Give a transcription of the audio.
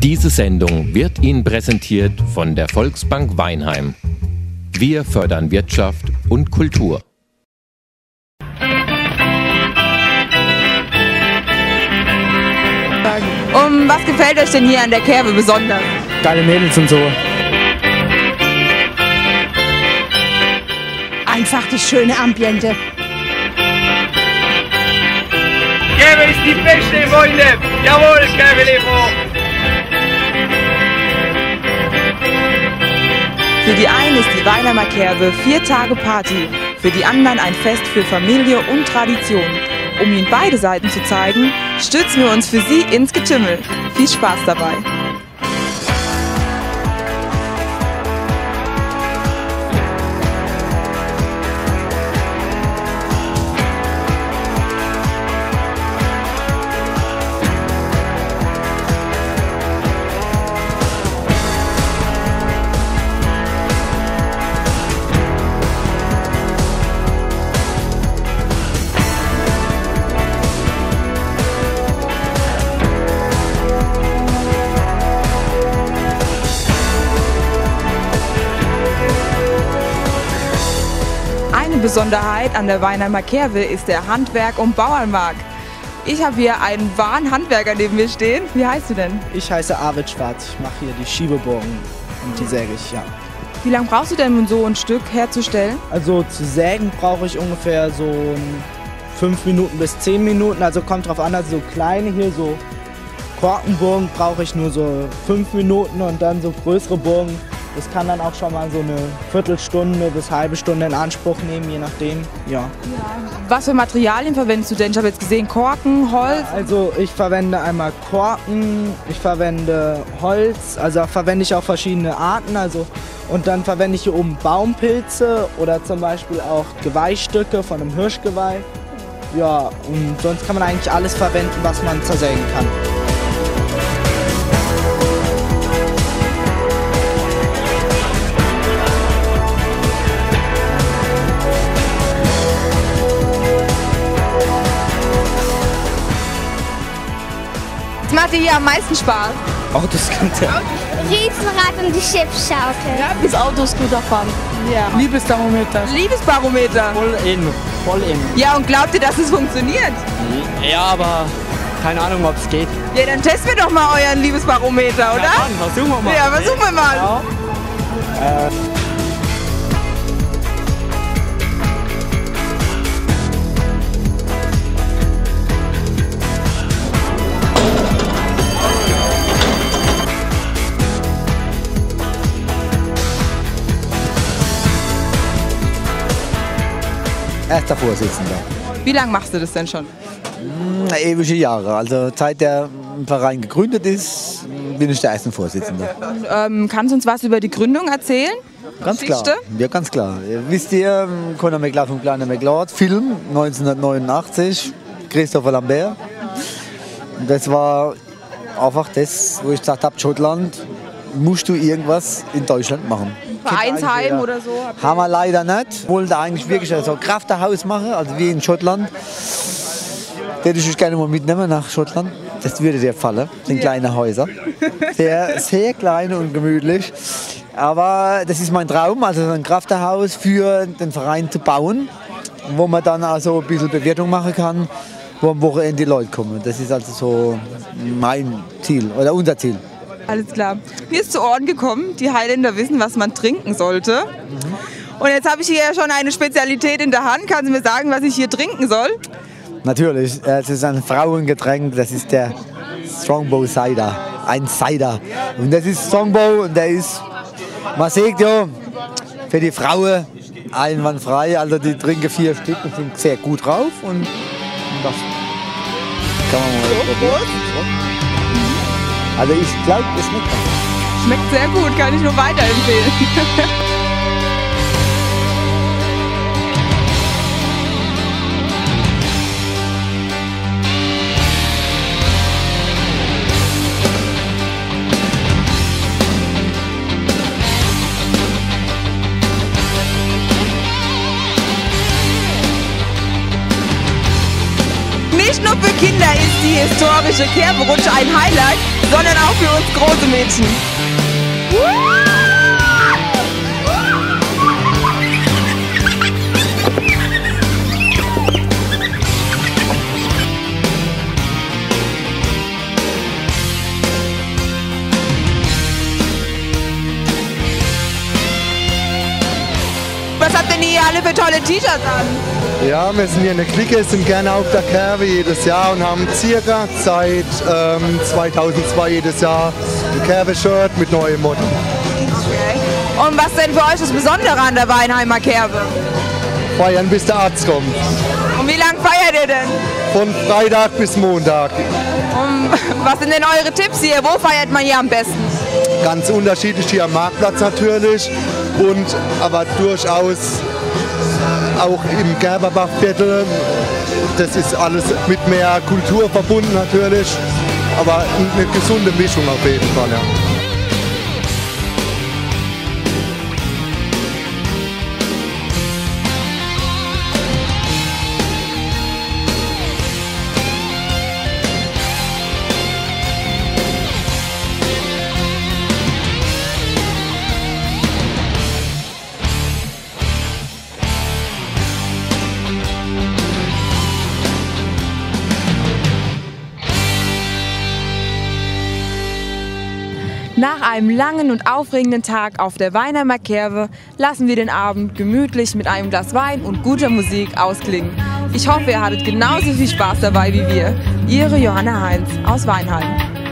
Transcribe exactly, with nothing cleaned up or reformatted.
Diese Sendung wird Ihnen präsentiert von der Volksbank Weinheim. Wir fördern Wirtschaft und Kultur. Um was gefällt euch denn hier an der Kerbe besonders? Geile Mädels und so. Einfach das schöne Ambiente. Kerbe ist die beste, Freunde! Jawohl, Kerbe lebt hoch! Für die einen ist die Weinheimer Kerbe vier Tage Party, für die anderen ein Fest für Familie und Tradition. Um Ihnen beide Seiten zu zeigen, stürzen wir uns für Sie ins Getümmel. Viel Spaß dabei! Eine Besonderheit an der Weinheimer Kerbe ist der Handwerk- und Bauernmarkt. Ich habe hier einen wahren Handwerker neben mir stehen. Wie heißt du denn? Ich heiße Arvid Schwarz. Ich mache hier die Schiebebogen und die säge ich, ja. Wie lange brauchst du denn, um so ein Stück herzustellen? Also zu sägen brauche ich ungefähr so fünf Minuten bis zehn Minuten. Also kommt drauf an, also so kleine hier, so Korkenbogen brauche ich nur so fünf Minuten und dann so größere Bogen. Das kann dann auch schon mal so eine Viertelstunde bis halbe Stunde in Anspruch nehmen, je nachdem. Ja. Was für Materialien verwendest du denn? Ich habe jetzt gesehen Korken, Holz. Also ich verwende einmal Korken, ich verwende Holz, also verwende ich auch verschiedene Arten. Also, und dann verwende ich hier oben Baumpilze oder zum Beispiel auch Geweihstücke von einem Hirschgeweih. Ja, und sonst kann man eigentlich alles verwenden, was man zersägen kann. Was macht dir hier am meisten Spaß? Autos kennt ihr. Riesenrad und die Schiffsschaukel. Ja, bis Autoscooter fahren. Ja. Liebesthermometer. Liebesbarometer. Voll in, voll in. Ja, und glaubt ihr, dass es funktioniert? Ja, aber keine Ahnung, ob es geht. Ja, dann testen wir doch mal euren Liebesbarometer, oder? Ja, dann, versuchen wir mal. Ja, versuchen wir mal. Ja. Äh. Erster Vorsitzender. Wie lange machst du das denn schon? Na, ewige Jahre. Also seit der Verein gegründet ist, bin ich der erste Vorsitzende. Ähm, kannst du uns was über die Gründung erzählen? Ganz klar. Geschichte? Ja, ganz klar. Wisst ihr, Conor McLeod und Kleiner McLeod, Film neunzehnhundertneunundachtzig, Christopher Lambert. Und das war einfach das, wo ich gesagt habe, Schottland, musst du irgendwas in Deutschland machen. Vereinsheim oder so? Haben wir leider nicht. Wollte eigentlich wirklich so ein Krafterhaus machen, also wie in Schottland. Den würde ich gerne mal mitnehmen nach Schottland. Das würde dir fallen. Das sind kleine Häuser. Sehr, sehr klein und gemütlich. Aber das ist mein Traum, also ein Krafterhaus für den Verein zu bauen, wo man dann also ein bisschen Bewirtung machen kann, wo am Wochenende die Leute kommen. Das ist also so mein Ziel oder unser Ziel. Alles klar. Mir ist zu Ohren gekommen, die Highlander wissen, was man trinken sollte. Mhm. Und jetzt habe ich hier schon eine Spezialität in der Hand. Kannst du mir sagen, was ich hier trinken soll? Natürlich, es ist ein Frauengetränk, das ist der Strongbow Cider. Ein Cider. Und das ist Strongbow und der ist, man sieht ja, für die Frauen einwandfrei. Also die trinken vier Stück und sind sehr gut drauf. Und das kann man mal probieren. Also ich glaube, es schmeckt was. Schmeckt sehr gut, kann ich nur weiterempfehlen. Nicht nur für Kinder ist die historische Kerberutsche ein Highlight, sondern auch für uns große Mädchen. Was habt denn ihr alle für tolle T-Shirts an? Ja, wir sind hier in der Clique, sind gerne auf der Kerbe jedes Jahr und haben circa seit ähm, zweitausendzwei jedes Jahr ein Kerbe-Shirt mit neuem Motto. Okay. Und was denn für euch das Besondere an der Weinheimer Kerbe? Feiern, bis der Arzt kommt. Und wie lange feiert ihr denn? Von Freitag bis Montag. Und was sind denn eure Tipps hier? Wo feiert man hier am besten? Ganz unterschiedlich hier am Marktplatz natürlich und aber durchaus auch im Gerberbachviertel. Das ist alles mit mehr Kultur verbunden natürlich, aber eine gesunde Mischung auf jeden Fall. Ja. Nach einem langen und aufregenden Tag auf der Weinheimer Kerbe lassen wir den Abend gemütlich mit einem Glas Wein und guter Musik ausklingen. Ich hoffe, ihr hattet genauso viel Spaß dabei wie wir. Ihre Johanna Heinz aus Weinheim.